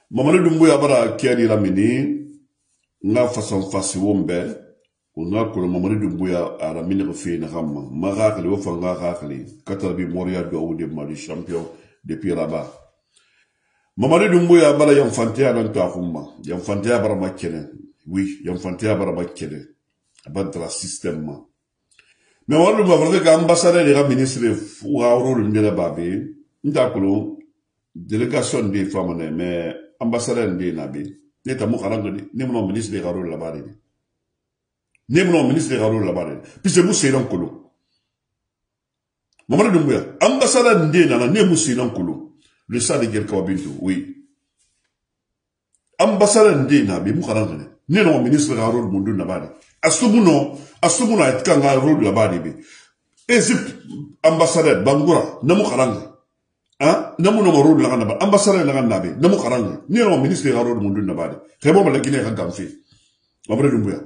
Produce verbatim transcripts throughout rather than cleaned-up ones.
Mamadou Doumbouya bara kiari ramini nga façon fasi wombe nga ko Mamadou Doumbouya ara mini ko fi na xamma ma xaxali wo fa nga xaxali katar bi moria do awde mali champion depuis Rabat. Mamadou Doumbouya bara yam fantia dan to xumma yam fantia bara makene oui yam fantia bara makene abadra système ma mais wala ba vrai que ambassadeur de ministre fu awro le ndela babé ndakolo délégation des femmes mais ambassadeur de nabi neta mo karanga ni ni mo ministre de garou la bari ni mo ministre de garou la bari puis mo seyran kolo Mamadou Doumbouya ambassadeur de na ni mo seyran kolo le sa de guerre kabinto oui ambassadeur de nabi mo karanga ni no ministre de garou mundu na bari asumuno asumuno etkanga rôle la bari bi Égypte ambassadeur bangura na mo karanga ah namu no rôle la ngana ambassadeur la ngana be namu karanga ni no ministre ga rôle mundu na bade xebo ma la Guinée kan kam fi Mamadou Doumbouya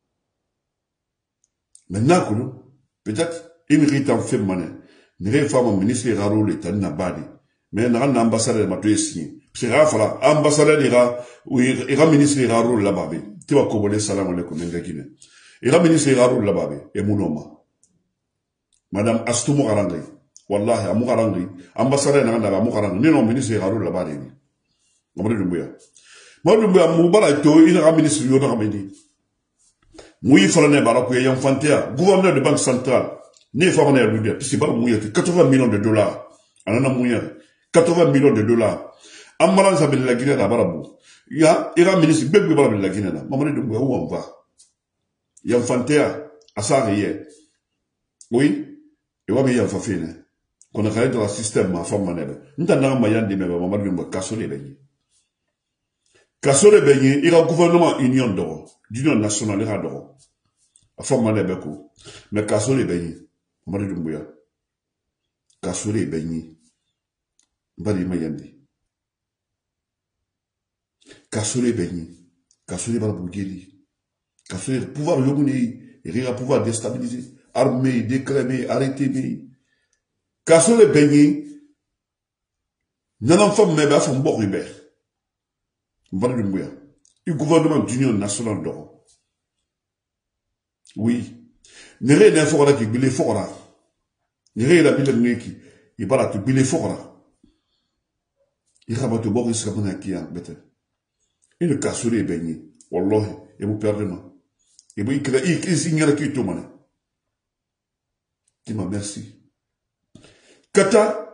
maintenant que peut-être une ritan fait mané ni re femme ministre ga rôle tan na bade mais na ngana ambassadeur ma to signé c'est ra fala ambassadeur ira oui ira ministre ga rôle la babe ti wa ko bolé salam alaykoum en Guinée ira ministre ga rôle la babe e munoma madame Astou Karanga wallahi amu karangi ambassadeur na ngana amu karangi ni no ministre garu la bari ni Mamadou Doumbouya Mamadou Doumbouya mu bara to ina ka ministre yo na kamedi mu yi fala ne bara ko yam fantia gouverneur de banque centrale ni fa na lu de si bara mu yete quatre-vingts millions de dollars anana mu yete quatre-vingts millions de dollars amara sa bil la Guinée da bara bu ya ira ministre bebbe bara bil la Guinée na Mamadou Doumbouya où on va yam fantia asa ye oui et wa bi yam fa fine qu'on a créé dans le système ma femme manebe nta na mayan de mebe Mamadou Doumbouya kasole benyi kasole benyi ira gouvernement union d'oro d'union nationale ira d'oro a femme manebe ko mais kasole benyi Mamadou Doumbouya kasole benyi bari mayandi kasole benyi kasole bala bougeli kasole pouvoir yomuni ira pouvoir déstabiliser armée déclamer arrêter mais Kasole benyi nanan femme mebe afon bo ribe Mamadou Doumbouya le gouvernement d'union nationale d'oro oui nere ne fokora ki bile fokora nere la bile ngeki ibara to bile fokora ira bato bo riska mona kia bete une kasole benyi wallahi e mu perdema e bu ikra ik isignara ki to mane Tima merci Kata,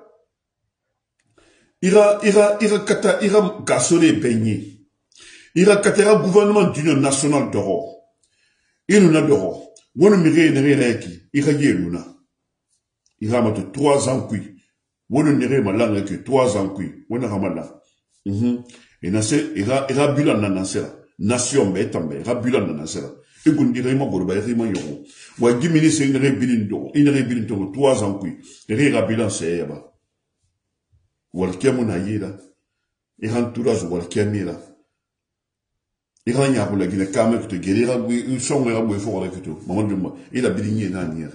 ira, ira, ira, kata, ira, kasole benyi. Ira, kata, ira, gouvernement d'union nationale d'oro. Iluna d'oro. Wono mire, nere, reki. Ira, ye, luna. Ira, mato, trois ans, kui. Wono nere, malanga, ki, trois ans, kui. Wono ramala. Mhm. Et nase, ira, ira, bulan, nanasera. Nation, be, tambe, ira, bulan, nanasera. Et qu'on dirait, ma gorba, ira, ma yoro. Wa dimini se nere bilin do, inere bilin do, trois ans kui, nere rabilan se yaba. Walkemu na yira, iran tourage walkemira. Iran ya bula gine kame kuto gere rabu, songo rabu e foko kuto, Mamadou Doumbouya, ila bilinye na nire.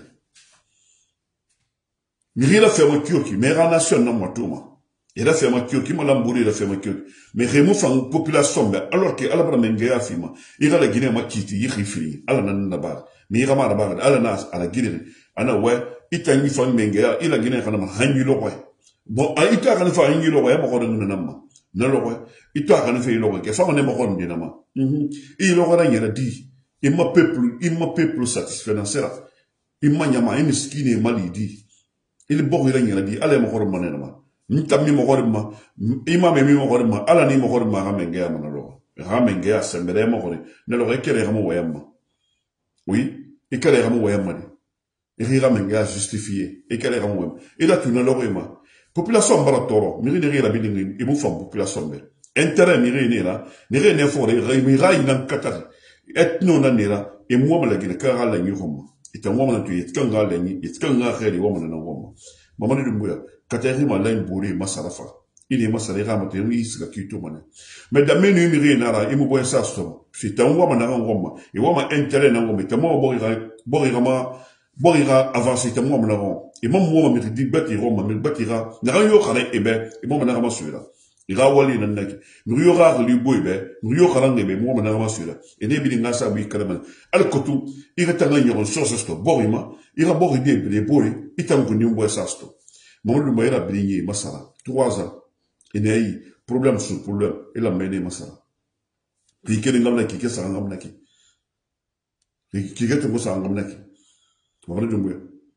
Miri la ferme kyoki, mais la nation na matoma. Il a fait ma kyoki, ma lambouri, il a fait ma kyoki. Mais remou fan population, alors que ala bra mengeya fima, ira la Guinée ma kiti, yiri fini, ala nan nabar. Mais ira ma nabar, ala nas, ala Guinée, ana ouais, ita ni fan mengeya, ila Guinée kana ma hangi lo ouais. Bon, a ita kana fa hangi lo ouais, ma kodan nanama. Na lo ouais, ita kana fa lo ouais, ke fa ne ma kodan dinama. Mhm. I lo kodan yera di, imma peuple, imma peuple satisfait dans cela. Imma nyama, imma skine mali di. Il bo ira yera di, ala ma kodan manema. Nitami mogorima, imame mi mogorima, ala ni mogorima ramengea manalo. Ramengea sembere mogori. Nelo rekere ramu wayama. Oui, ikere ramu wayama ni. Iri ramengea justifié. Ikere ramu wayama. Ila tu nelo rema. Population baratoro. Miri niri la bilingi. Imu fam population be. Intérêt miri nira. Niri ne fore. Mira inan katari. Etno na nira. E mwama la gine. Kara la nyi roma. Ita mwama na tuye. Itkanga la nyi. Itkanga kheri wama na wama. Mamadou Doumbouya. Kateri ma lain bouré masarafa. Il est masarera matin, il se kito mana. Mais dans mes numéros, nara, il me voit ça sur. C'est un woman à un woman. Et woman intérêt n'a pas. Mais moi, borira, borira, borira avancé. C'est moi, mon avant. Et mon moi, me dit bâtira, me bâtira. N'a rien eu au carré, et ben, et moi, mon avant celui-là. iga wali nan naki ngriyo ga li boybe ngriyo karange be mo na masula ene bi nga sa bi kalama al kotu iga tanga nyon soso sto borima iga bori de be boy itangu ni mbo sasto mo lu mayra bringi masara trois ans ene ay problème sur problème ila mene masara ki kene ngamna ki kesa ngamna ki ki geto mo sa ngamna ki mo na dumbu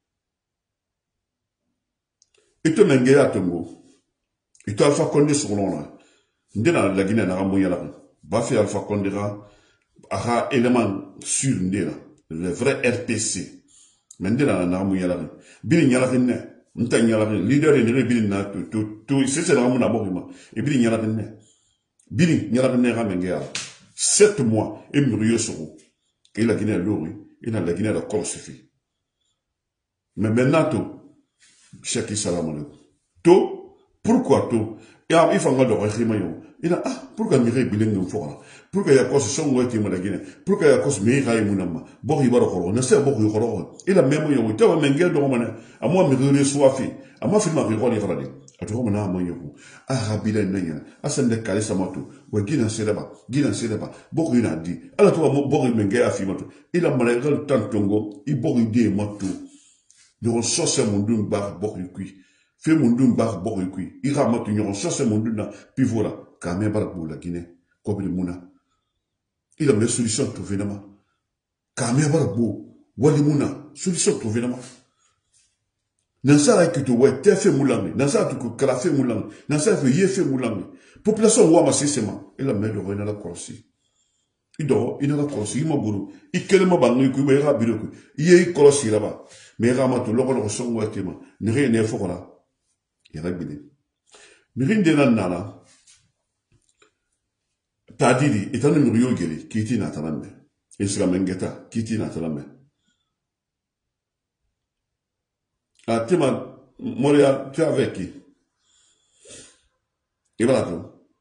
ito menge ya tongo ito Alpha Condé sur l'on ndena la Guinée na rambo yala ba fi Alpha Condé ra aha élément sur ndena le vrai R P C mais ndena na rambo yala bi nyala ne nta nyala leader ni bi na to to to c'est c'est rambo na bokima e bi nyala ne bi nyala ne ra menge ya sept mois et murieux sur et la Guinée l'ori et na la Guinée la Corse fi mais maintenant to Cheikh salam alaikum to pourquoi tout ya il faut ngado rima yo ina ah pourquoi mi rebi lengo fora pourquoi ya ko so ngoti mo la Guinée pourquoi ya ko mi ray munama bo yi baro ko na se bo yi ko ila memo yo to me ngel do mana amo mi re soafi amo fi ma ri ko ni farade ato mo na mo yo ah habila nanya asande kale samato wa Guinée seleba Guinée seleba bo yi na di ala to mo bo yi menge afi mato ila mala gal tantongo i bo yi de mato do so se mundum ba bo yi kui fait mon dun bar borikui ira matu nyon cherche mon dun pivola kamé bar pour la Guinée comme le muna il a une solution trouvé nama kamé bar bo wali muna solution trouvé nama nansara kito ouais te fait moulangi nansara tu ko kala fait moulangi nansara fait yé fait moulangi population wa masisema il a mis le roi dans la Corsi il dort il dans la Corsi il m'a bourou il kele ma bangi ku ba biro ku yé Corsi là-bas mais ramatu loko loko son watema ne rien ne fora irabili mirinde nan nana tadiri itanu muriyo geli kiti na talambe isra mengeta kiti na talambe atima moria tu avec qui et voilà tout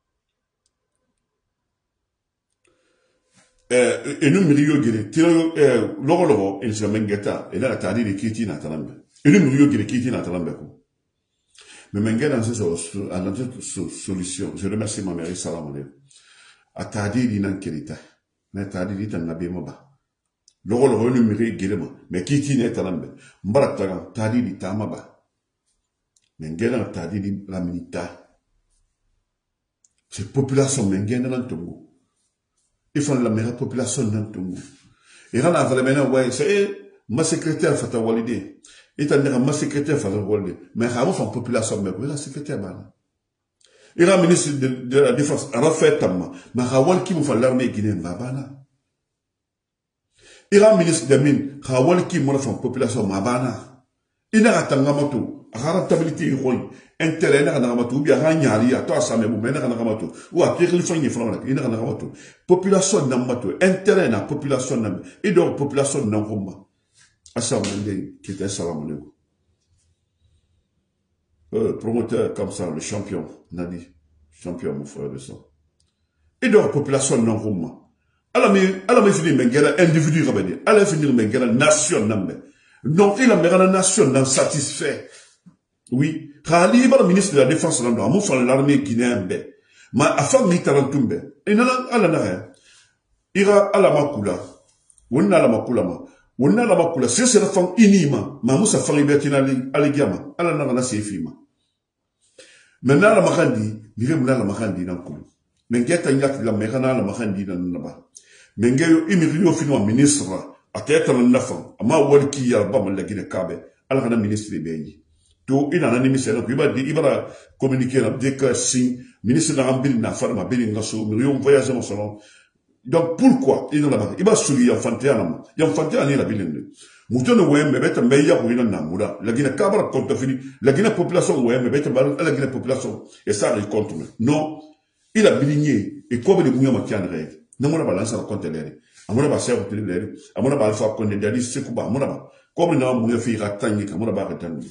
euh et nous muriyo geli tiro euh logo logo isra mengeta et là tadiri kiti na talambe et nous muriyo geli kiti na talambe ko. Mais Mengen a cette solution. Je remercie ma mère, salam alaikum. A tadi di nan kirita. Mais tadi di tan nabi moba. Logo logo nu miri girema. Mais kiti ne talambe. Mbarak tagan tadi di tamaba. Mengen a tadi di la minita. C'est population Mengen nan tongo. Ils font la meilleure population nan tongo. Et là, on a vraiment, ouais, c'est ma secrétaire Fata Walide. Et t'as ma secrétaire Fata Walide. Mais avant son population, mais la secrétaire, bah. Et la ministre de, de la Défense, Rafet Tamma. Mais Rawal qui me fait l'armée guinéenne, bah, bah, et la ministre des Mines, Rawal qui me fait population, bah, bah, il n'a pas de rentabilité, intérêt, il n'a pas de bien, il n'a pas de mais il n'a pas de ou à quel point il faut, il n'a pas de population, n'a pas de intérêt, n'a population, n'a et donc population, n'a pas Assemblée qui était salam alaikum. Euh, promoteur comme ça, le champion, Nadi, champion, mon frère de sang. Et donc, population non roumain. Alors, mais, alors, mais, il y a un individu, rabbi. Alors, il y a une nation, non, il y a une nation, non, satisfait. Oui. Rali, il y a le ministre de la Défense, non, non, mon l'armée guinéenne, mais, afin de tarantumbe. Et non, alors, non, il y a la makula. Ou n'a la makula, ma. Wonna la makula c'est c'est la femme inima ma musa fang ibetina aligama ala na na sefima maintenant la makandi dire muna la makandi nan kulu mengeta nyati la mekana la makandi nan naba mengeyo imiriyo fino ministre ateta na nafa ama walki ya ba man la gine kabe ala kana ministre beyi to ina na ministre na kuba di ibara communiquer na de ka si ministre na ambili na farma beli ngaso milion voyage mo salon. Donc pourquoi il n'a pas il va souiller enfanter en il enfanter en la ville mouton ouais mais bête meilleur ou il en a moula la Guinée cabra compte fini la Guinée population ouais mais bête la Guinée population et ça il compte non il a biligné et comme les mouillons matian règle non mon balance à compte l'air à mon ba ser compte l'air à mon ba alpha compte d'aller c'est quoi mon ba comme non mouillon fait ratagner comme mon ba ratagner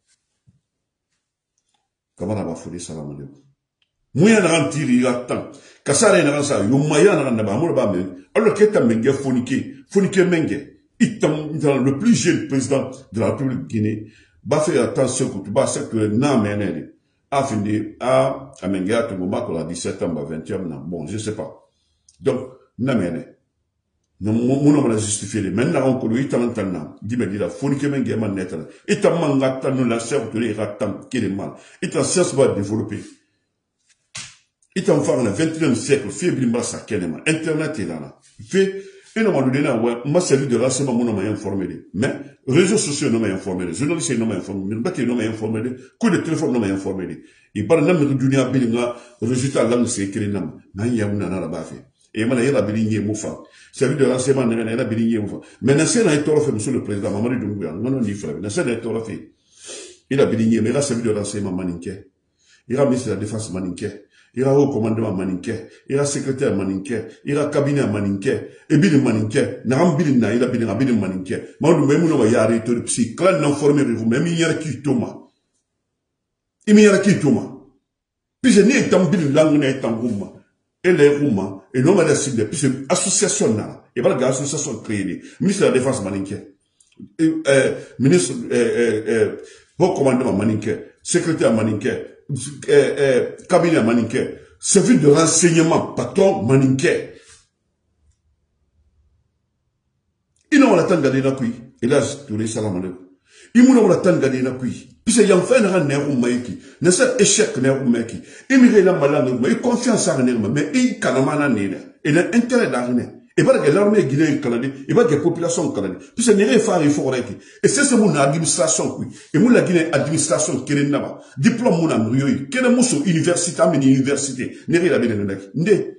comment on va fouler salam alaikum Mouya na rentiri il attend. Kasare na ransa, yo maya na randa ba mo ba me. Alors que ta menge fonike, fonike menge. Itam le plus jeune président de la République de Guinée ba fait attention que tu ba ça que na menene. a fini a amengea tout moment qu'on a dix-sept ans, vingt ans, bon, je sais pas. Donc, n'a mene. Non, mon on a justifié les maintenant on connaît talent talent. Dis me dire, faut que men gamin net. Et ta manga ta nous la serre de les ratans qui est mal. Et ta science va développer. Et ta enfant le vingt et unième siècle, fait blimba sa kenema. Internet est là. Fait et non, on a ouais, ma service de renseignement, mon m'a informé. Mais, réseaux sociaux, non m'a informé. Journalistes, non m'a informé. Bâti, non m'a informé. Coup de téléphone, non m'a informé. Et par exemple, le dunia, bilinga, résultat, là, c'est écrit, non. Nan ya una na la bafe. Et man, y'a la bilingue, moufa. Service de renseignement, n'a la bilingue, moufa. Mais, n'a c'est un tort fait, monsieur le président, maman de Doumbouya. Non, non, ni frère. N'a c'est un tort fait. Il a bilingue, mais là, service de renseignement, maninke. Il a ministre de la défense, maninke. Il y a haut commandement maninke, il y a secrétaire maninke, il y a cabinet maninke, et bien maninke, n'am bien na, il a bien bien maninke. Mais nous même nous va y arrêter de psy, clan non formé vous, même il y a qui toma. Il y a qui toma. Puis je n'ai tant bien langue n'est tant gouma. Et les gouma, et non mais c'est puis c'est association là, et pas la association créée, ministre de la défense maninke, ministre, haut commandement maninke, secrétaire maninke. Eh, eh, cabinet maninke, service de renseignement, patron maninke. Il n'a pas gardé na kui. Il a tous les salam alaikum. Il n'a pas gardé na kui. Puis c'est y'en fait un nerf ou maïki. Ne c'est échec nerf ou maïki. Il m'a la malade, mais il confiance en nerf, mais il kanamana nena. Il a intérêt d'arner. Et pas que l'armée guinéenne canadienne, et pas que la population canadienne. Puis c'est n'est pas il faut arrêter. Et c'est ce mon administration, oui. Et mon la Guinée administration qui est là-bas. Diplôme mon amrioi. Quel est mon sous université, mais université. N'est pas la bien là. N'est.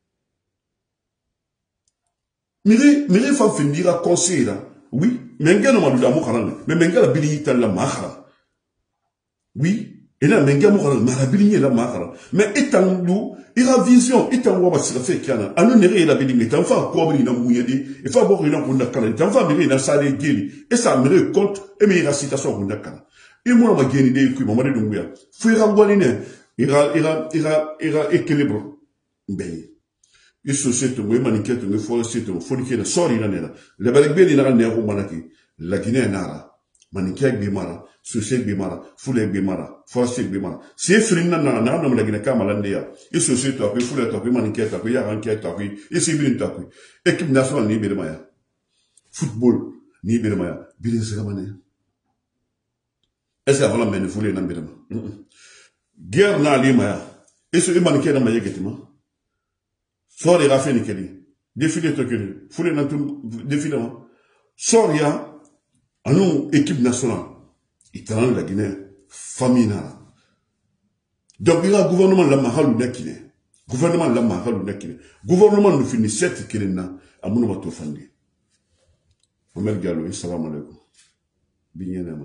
Mire, mire, femme finira conseil là. Oui. Mais un gars n'a pas de l'amour canadien. Mais un gars la bilité la mahara. Oui. Et là, mais un gars n'a pas de bilité la mahara. Mais étant nous, il a vision, il t'a envoyé ce fait qu'il y a. Alors, n'est la billing, il t'a fait quoi, il a mouillé, il faut avoir une ampoule de canne, il t'a fait mirer dans sa guéli, et ça me compte, et mais il a citation pour la canne. Et moi, on m'a gagné des coups, maman de Doumbouya. Faut y avoir une, il a, il a, il a, il a équilibre. Ben, il se sait, oui, maniquette, il faut le sait, il faut le sort, il en est là. Le balibé, il a un nerf au manaki. La Guinée est nara. Maniquette bimara, sucé bimara, foulé bimara, forcé bimara. Si il fait une nana, n'a pas la Guinée kamalandia. Il se sait, toi, il faut le tapis, maniquette, tapis, yaranquette, tapis, il s'est bien tapis. Équipe nationale, ni bédemaya. Football, ni bédemaya. Bilin Segamane. Est-ce qu'avant la mène, foulé, n'a bédema? Guerre n'a l'imaya. Et ce maniquette n'a maillé guettement. Sort les raffaires nickel. Défilé, toqué. Foulé, n'a tout, défilement. Sort, ya. À nous, équipe nationale, il t'a la Guinée, famille. Donc, il y a un gouvernement la mahal ou nekine. Gouvernement la mahal ou nekine. Gouvernement nous finit sept kilena, à mon nom fandi. Omer Gallo, salam alaikum. Bignenema.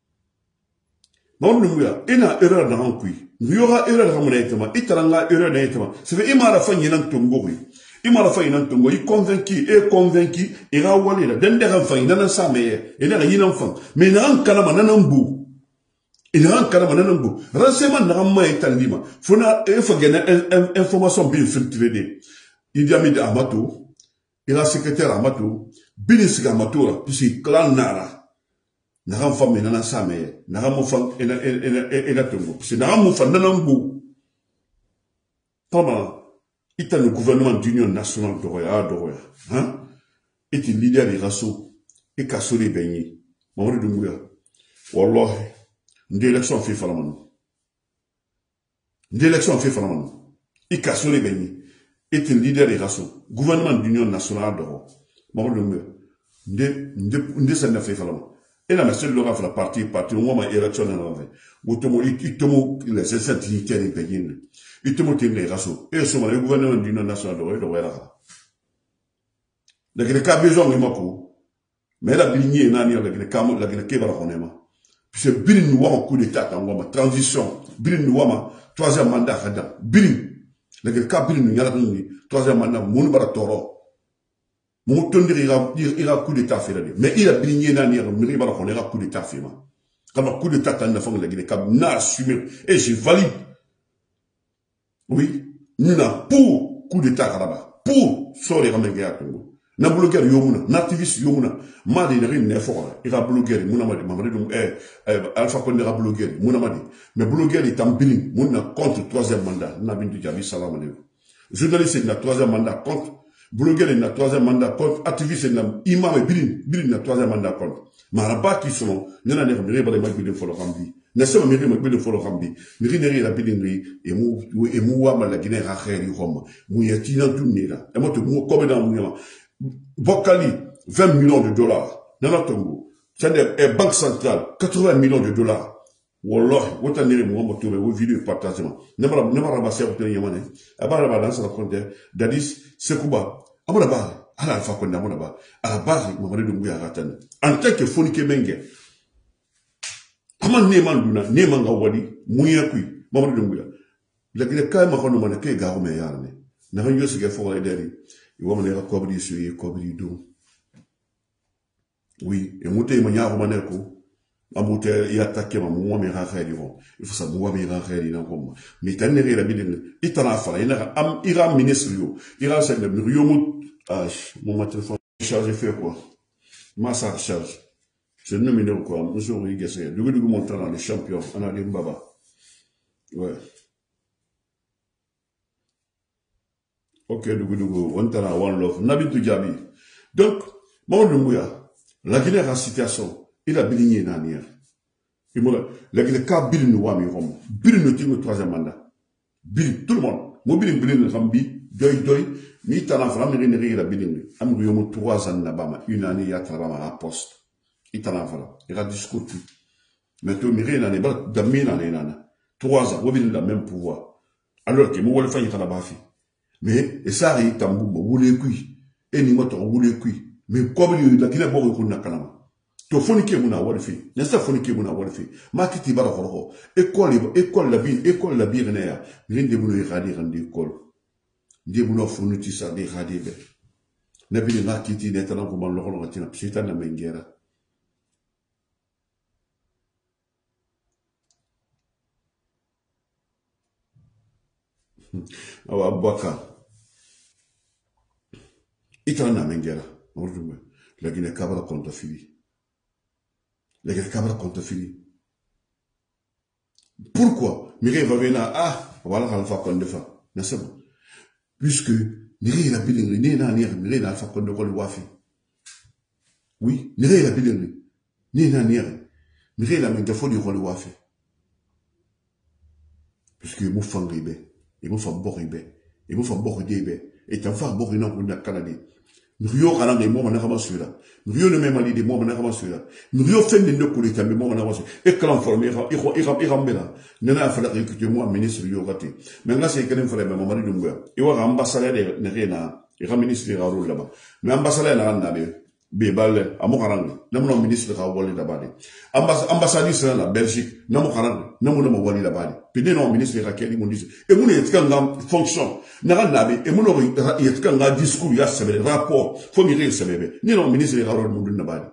Bon, nous, il y a erreur dans un coup. Il y aura erreur dans mon état. Il y a erreur dans l'état. C'est vrai, il m'a fait un tombeau. Il m'a fait un tombeau. Il est convaincu, et convaincu, il a oualé là. D'un des enfants, il n'a pas ça, mais il n'a rien enfant. Mais il n'a un canama, il n'a un bout. Il n'a un canama, il n'a un bout. Renseignement n'a pas été lima. Il faut gagner une information bien filtrée. Il y a mis d'Amato. Il a secrétaire Amato. Bilis Amato, puis c'est clan Nara. N'a pas femme, il n'a pas ça, mais n'a pas femme, il n'a pas tombeau. C'est n'a pas femme, il n'a un bout. Pendant. Il y a le gouvernement d'union nationale d'Oroya, d'Oroya. Hein? Il est leader des raceaux. Et casse les beignets. Maman de Doumbouya. Wallah. Une élection fait falaman. Une élection fait falaman. Il casse les beignets. Il est leader des raceaux. Gouvernement d'union nationale d'Oroya. Maman de Doumbouya. Une descendant fait falaman. Et la monsieur de l'Ora fait la partie, partie, au moment où l'élection est en avait. Il tombe les essais militaires des beignets. Il te montre les raceaux. Et ce moment, le gouvernement d'union nationale de l'Ouest. Le cas besoin de Mako. Mais la lignée, la Guinée, la puis c'est Bilin Nouama, coup d'état, transition. Bilin Nouama, troisième mandat, Bilin. Le cas Bilin Nouama, troisième mandat, Mounbara Toro. Mon ton il a coup d'état fait. Mais il a Bilin Nani, il a coup d'état fait. Comme un coup d'état, t'as une femme de la Guinée, n'a assumé. Et je valide. Oui, nous n'avons pour coup d'état là-bas, pour sortir les Ramengéa Congo. na blogueur yomuna na activiste yomuna ma de ne ne fora ira blogueur muna madi mamadi dum eh Alpha Condé ra blogueur muna madi mais blogueur est en billing muna contre troisième mandat na bintu jabi salam alaykum journaliste na troisième mandat contre blogueur na troisième mandat contre activiste na imam billing billing na troisième mandat contre maraba qui sont nana ne re bare ma billing folo kambi ne se ma re ma billing folo kambi mi ri ne la billing et mu et mu wa ma la guinée ra kheri hom mu yatina tunira e mo to mu ko be dans mu Bokali, vingt millions de dollars. Nana Tongo. C'est une banque centrale, quatre-vingts millions de dollars. Wallah, vous avez dit, vous avez vu vidéo partagement. Ne pas ramasser à votre yamane. Abara balance la compte. Dadis, Sekouba. Amonaba. À la fois qu'on a monaba. À la base, vous m'avez dit, Ratan. En tant que phonique menge. Aman Neman Duna, Neman Gawadi, Mouyakui, Mamadou Dunguya. Il a dit, le cas est marron de Manake, Garoume Yarne. N'a rien eu ce qu'il faut aider. Il va me dire Kobri sur Kobri do. Oui, et monter mania romaneko. A monter et attaquer ma moi mes rares. Il faut ça moi mes rares dans comme. Mais t'as n'est la bidine. Il t'en a fallu. Il a il a ministre yo. Il a c'est le rio ah mon téléphone chargé fait quoi. Ma ça charge. C'est le numéro quoi. Monsieur Rigesse. Du coup du montrer dans le champion. On a des baba. Ouais. Ok, Dougou Dougou, on t'a one love, Nabi Toujabi. Donc, mon Lumbuya, la Guinée a situation, il a biligné Nanier. Il m'a dit, la Guinée a biligné Nouami Rom, biligné le troisième mandat. Biligné, tout le monde. Mon biligné biligné Rambi, doy doy, ni t'en a fait, mais il a biligné. Am Riomo trois ans là-bas, une année, il y a travaillé à la poste. Il t'en a fait, il a discuté. Maintenant, il y a une année, d'amener l'année, trois ans, il a le même pouvoir. Alors que moi, le fait, il a la baffi. Mais, et ça arrive, tambour, boulé kui, et ni moto, boulé kui. Mais, comme il a dit, il a beau qu'on a kanama. To fonike muna warifi, nesta fonike muna warifi. Ma kiti bara koroko. École, école la bille, école la bille nea. Rinde muna iradi rande école. Ndi muna fonuti sa de iradi be. Nabi na kiti neta na kuman lokolo katina psita na mengera. Awa baka. Itana mengera. La Guinée cabra contre fili. La Guinée cabra contre fili. Pourquoi? Mireille va venir, ah, voilà, Alpha Condé fa. N'est-ce pas? Puisque, Mireille la bilingue, n'est n'a n'ir, Mireille n'a Alpha Condé le wafi. Oui, Mireille la bilingue, n'est n'a n'ir, Mireille la mégaphone du rôle wafi. Puisque, il m'a fait un ribé, il m'a fait un bon ribé, il m'a fait un bon ribé, et t'as fait un bon ribé dans le Canada. Nous avons des moments où nous avons Nous avons des moments où nous avons Nous avons fait des moments où nous avons Et quand on forme, il y a Nous avons fait recruter moi, ministre du Yogaté. Mais là, c'est quand même fait, mais Mamadou Doumbouya. Il y a un ambassadeur de Réna, il y a un ministre de Raoul là-bas. Mais ambassadeur de Randa, Bébal, à Mokarang, nous avons un ministre de Raoul là-bas. Ambassadeur de la Belgique, nous avons un ministre de là-bas. Puis nous avons un ministre de Raquel, ils m'ont dit. Et nous avons une fonction. Narabi, et mon un discours, il y a ce rapport, faut mirer ce bébé. Ni non, ministre de Harold Moudou Nabadi.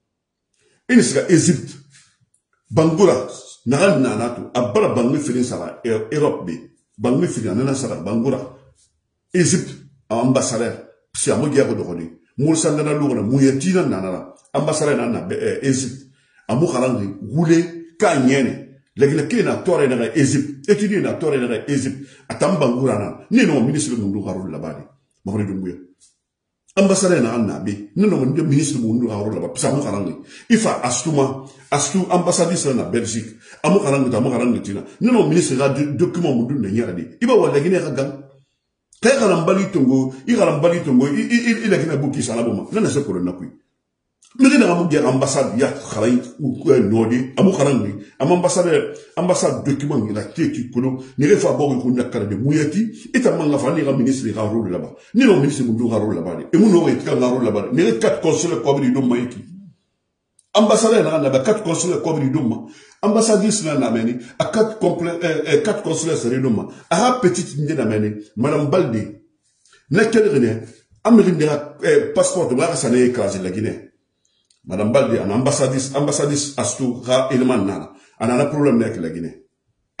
Et nous sommes Égypte, Bangoura, Naran Nanato, Abala Bangui Finisara, Europe B, Bangui Finisara, Sara, Bangoura, Égypte, ambassadeur, c'est à Mogiago de Rodi, Moussandana Loura, Mouyatina Nana, ambassadeur Nana, Égypte, à Moukarangri, Roulé, Kanyene. La Guinée n'a pas de Égypte, étudier n'a pas de Égypte, à Tambangourana, ni non ministre de Moundou Haroul là-bas. Mamadou Doumbouya. Ambassadeur n'a nabi, ni non ministre de Moundou Haroul là-bas, Pisa Moukarangli. Il faut Astouma, Astou, ambassadeur na Belgique, Amoukarangli, Amoukarangli Tina, ni non ministre de document Moundou Nyaradi. Il va voir la Guinée à gang. Quand il a un bali tongo, il a un bali tongo, il a un bouki salaboma, non, c'est pour le napui. Mais il y a un ambassade, il y a un nodi, un moukarangli, un ambassadeur, ambassade document, il a été qui kolo, ni les favoris qu'on a carré de Mouyati, et un mangafan, il y a un ministre de Raro là-bas, ni le ministre de Raro là-bas, et mon aurait été Raro là-bas, ni les quatre consulaires comme les deux maïki. Ambassadeur n'a pas quatre consulaires comme les deux maïki. Ambassadeur n'a pas à quatre quatre consulaires c'est les deux maïki. À la petite idée n'a pas Madame Baldé, n'a qu'elle rien, Amérique de passeport de la Sané écrasé la Guinée. Madame Baldi, un ambassadrice, ambassadrice Astou, Ra, Elman Nana. On a un problème avec la Guinée.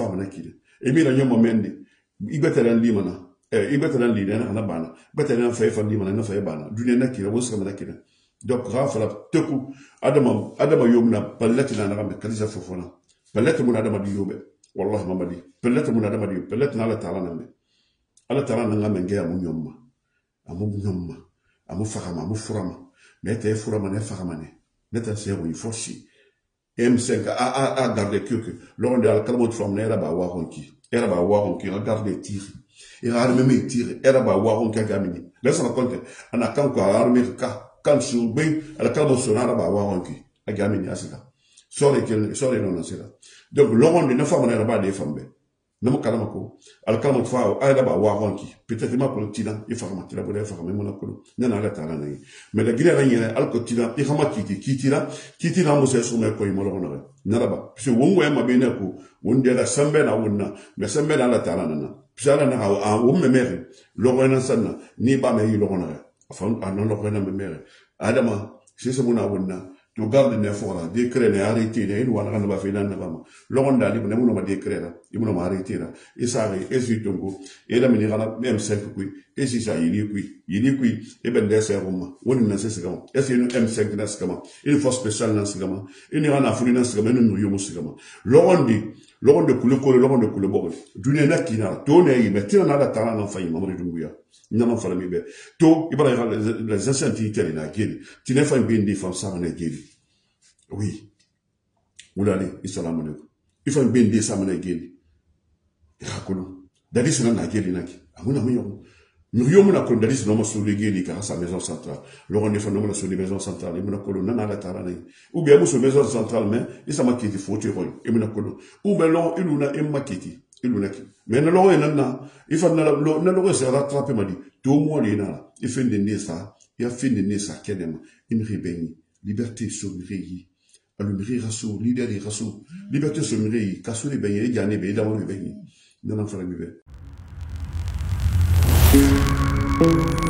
fama na kile e mi la nyoma mende ibetala limana e ibetala lidena na bana betala fa fa limana na fa bana dunia na kile woska na kile donc rafala teku adama adama yomna palatina na gambe kalisa fofona palata mun adama di yobe wallahi mamadi palata mun adama di palata na la taala na me ala taala na ngame ngeya mu nyomma amu nyomma amu fakama amu furama mete furama ne fakama ne neta sero il forci M cinq a a a garder que l'on de al kalmo from ne era ba wa honki era ba wa honki regarder tir et arme me tir era ba wa honki gamini laisse la compte ana kan ko arme ka kan sur be al kalmo sonara ba wa honki agamini asika sore que sore non asira donc l'on de ne femme ne era ba de femme namu kalama ko al kalmo fa ayda ba wa honki peut-être ma ko tina il faut ma tira bo de fa me mona ko nana ala tala na mais la gire na yene al ko tina il faut ma kiti kitira kitira mo se sume ko yimo na naraba parce que wongo ma be na ko wonde la sambe na wonna mais sambe na la tala na pisala na ha wo me mere logo na sanna ni ba me yi logo na fa anon logo na me mere adama c'est ce mona wonna to garde ne fora décret ne arrêté ne ina wana ba fe nan na ba logo ndali ne mo ma décret la imuno ma arrêté la et ça et suitongo et la mini gana même cinq kui et si ça yili kui yili kui e ben dese roma woni na sese gama et c'est une M cinq na skama une force spéciale na skama une rana funi na skama no yomo skama logo ndi logo de kule kole logo de kule bogo dunia na kina to ne yi metira na la tala na fayi mamre dunguya nyama fala mi be to ibara les anciens titels na geli tine fa bindi fam sa na geli oui oulali assalamu alaikum ifa bindi sa na geli hakulu dadi sina na geli naki amuna miyo miyo muna ko ndalis no maso legeli ka sa maison centrale lo on fa no muna so maison centrale imuna ko lo nana la tarana ou bien muso maison centrale mais isa makiti foti roy imuna ko ou bien lo iluna em makiti iluna ki mais na lo nana ifa na lo na lo se rattraper mali to mo le na ifende ne sa ya finde ne sa kenema imri beni liberté sommerie alumri raso leader raso liberté sommerie kaso le benye jane be da mo benye nana fara mi be